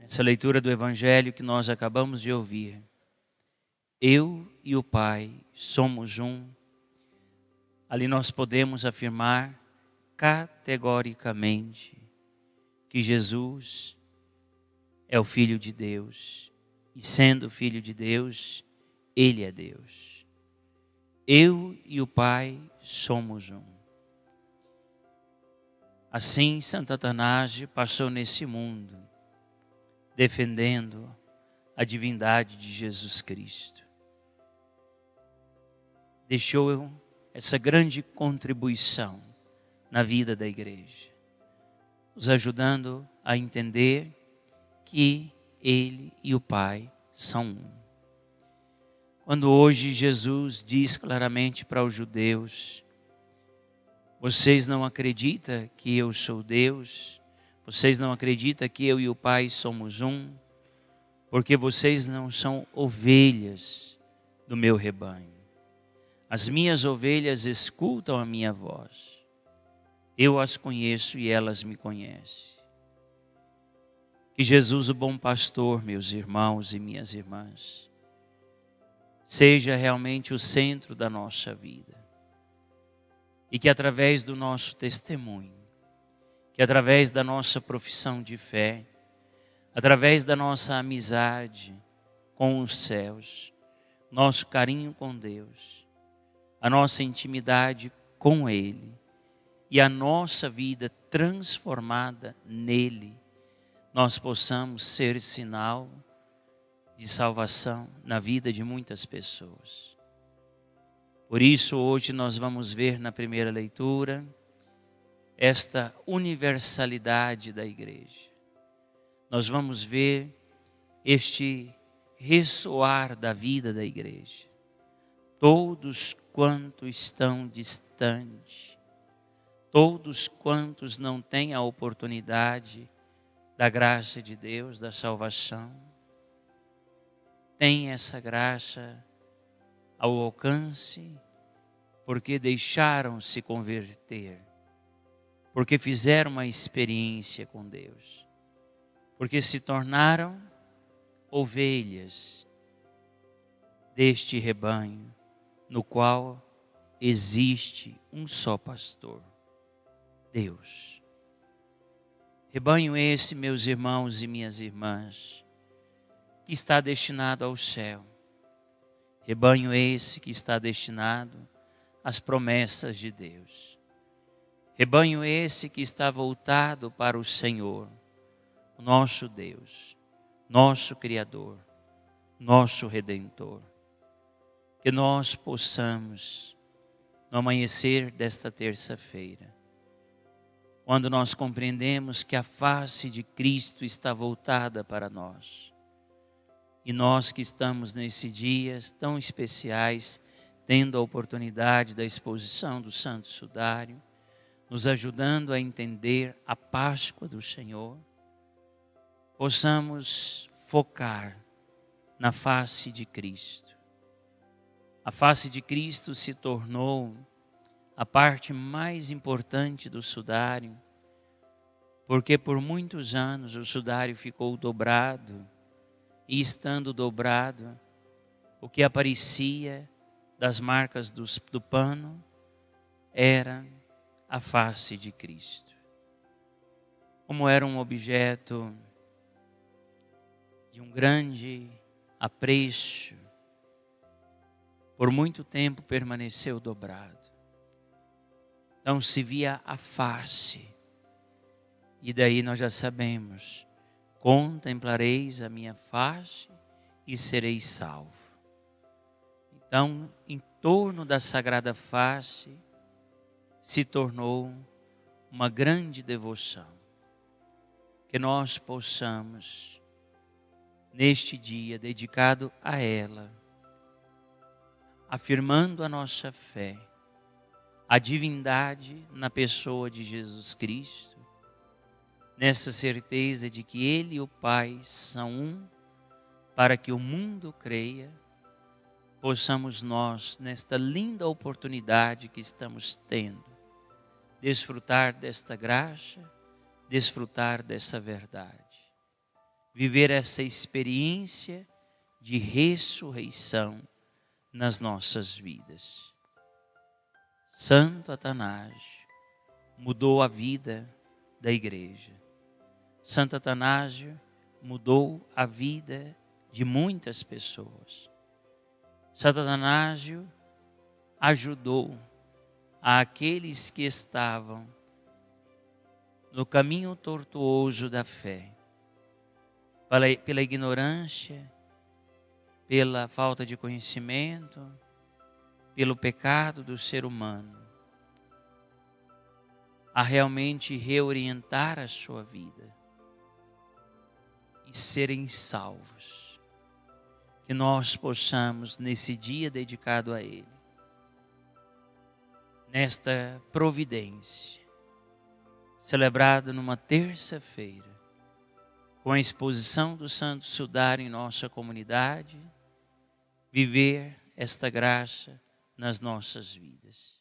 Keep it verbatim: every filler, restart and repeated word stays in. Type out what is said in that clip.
Essa leitura do Evangelho que nós acabamos de ouvir. Eu e o Pai somos um. Ali nós podemos afirmar categoricamente que Jesus é o Filho de Deus. E sendo Filho de Deus, Ele é Deus. Eu e o Pai somos um. Assim, Santo Atanásio passou nesse mundo, defendendo a divindade de Jesus Cristo. Deixou essa grande contribuição na vida da igreja, nos ajudando a entender que Ele e o Pai são um. Quando hoje Jesus diz claramente para os judeus: vocês não acreditam que eu sou Deus? Vocês não acreditam que eu e o Pai somos um? Porque vocês não são ovelhas do meu rebanho. As minhas ovelhas escutam a minha voz. Eu as conheço e elas me conhecem. Que Jesus, o bom pastor, meus irmãos e minhas irmãs, seja realmente o centro da nossa vida. E que através do nosso testemunho, que através da nossa profissão de fé, através da nossa amizade com os céus, nosso carinho com Deus, a nossa intimidade com Ele e a nossa vida transformada nele, nós possamos ser sinal de salvação na vida de muitas pessoas. Por isso, hoje nós vamos ver na primeira leitura esta universalidade da igreja. Nós vamos ver este ressoar da vida da igreja. Todos quantos estão distantes, todos quantos não têm a oportunidade da graça de Deus, da salvação, têm essa graça ao alcance, porque deixaram se converter, porque fizeram uma experiência com Deus, porque se tornaram ovelhas deste rebanho, no qual existe um só pastor, Deus. Rebanho esse, meus irmãos e minhas irmãs, que está destinado ao céu. Rebanho esse que está destinado às promessas de Deus. Rebanho esse que está voltado para o Senhor, o nosso Deus, nosso Criador, nosso Redentor. Que nós possamos, no amanhecer desta terça-feira, quando nós compreendemos que a face de Cristo está voltada para nós, e nós que estamos nesses dias tão especiais, tendo a oportunidade da exposição do Santo Sudário, nos ajudando a entender a Páscoa do Senhor, possamos focar na face de Cristo. A face de Cristo se tornou a parte mais importante do sudário, porque por muitos anos o sudário ficou dobrado, e estando dobrado, o que aparecia das marcas dos, do pano era a face de Cristo. Como era um objeto de um grande apreço, por muito tempo permaneceu dobrado. Então se via a face, e daí nós já sabemos: contemplareis a minha face e sereis salvo. Então, em torno da sagrada face, se tornou uma grande devoção. Que nós possamos, neste dia dedicado a ela, afirmando a nossa fé, a divindade na pessoa de Jesus Cristo, nessa certeza de que Ele e o Pai são um, para que o mundo creia, possamos nós, nesta linda oportunidade que estamos tendo, desfrutar desta graça, desfrutar dessa verdade. viver essa experiência de ressurreição nas nossas vidas. Santo Atanásio mudou a vida da igreja. Santo Atanásio mudou a vida de muitas pessoas. Santo Atanásio ajudou aqueles que estavam no caminho tortuoso da fé, pela, pela ignorância, pela falta de conhecimento, pelo pecado do ser humano, a realmente reorientar a sua vida e serem salvos. Que nós possamos, nesse dia dedicado a Ele, nesta providência, celebrado numa terça-feira, com a exposição do Santo Sudário em nossa comunidade, viver esta graça nas nossas vidas.